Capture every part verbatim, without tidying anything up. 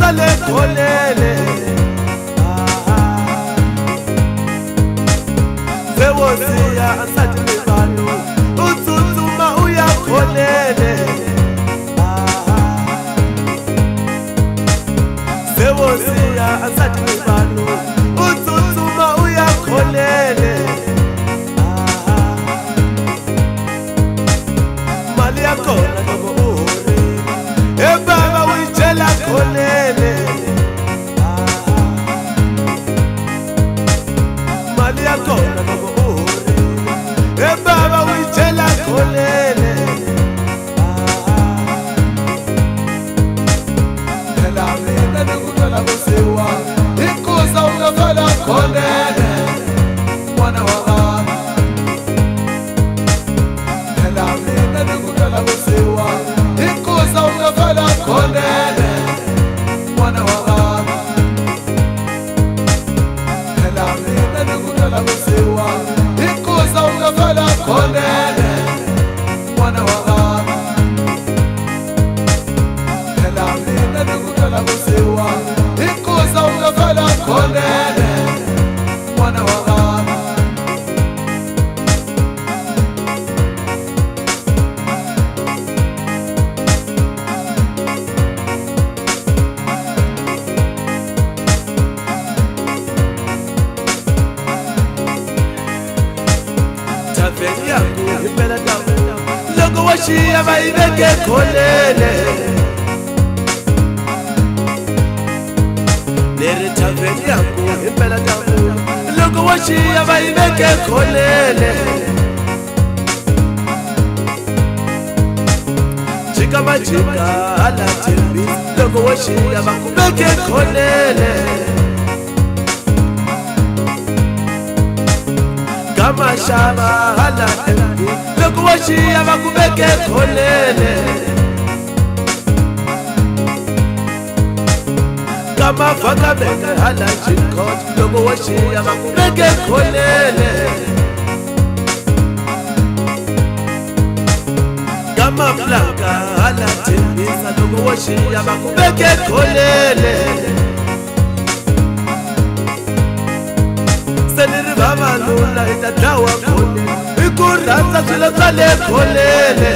uqale khonele sewosiya asathi mibalo utsutsuma uyakhonele sewosiya asathi mibalo utsutsuma uyakhonele mali yakhona loko uhori ebaba uyitshela khonele mali yakhona loko uhori ebaba uyitshela khonele phela mina nikuthola kusiwa ikuza ungafela khonele mwana wami phela mina nikuthola kusiwa ikuza ungafela khonele mwana wami phela mina nikuthola kusiwa ikuza ungafela khonele mwana wami phela mina nikuthola kusiwa ikuza ungafela khonele mwana wami taveni yangu impela tamu loko washiya bayibeke khonele neri taveni yangu impela tamu loko washiya bayibeke khonele jika majika ala timbi loko washiya bakubeke khonele kama shaba hala tembi loko washiya bakubeke khonele kama faka beke hala chikot loko washiya bakubeke khonele kama blanka hala tembi loko washiya bakubeke khonele seniri baba lula itadawa khone ikuranza swilo swa le khonele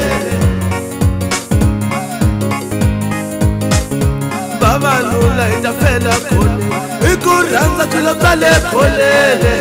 baba lula itafela khone ikuranza swilo swa le khonele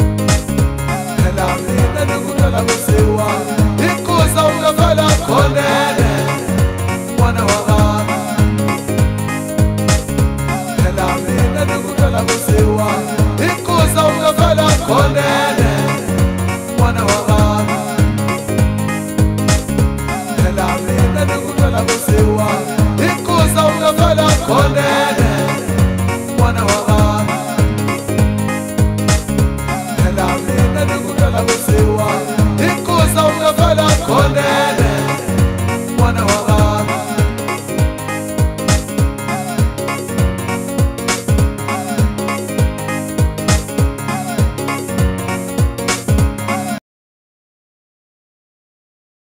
ikuza ungafela khonele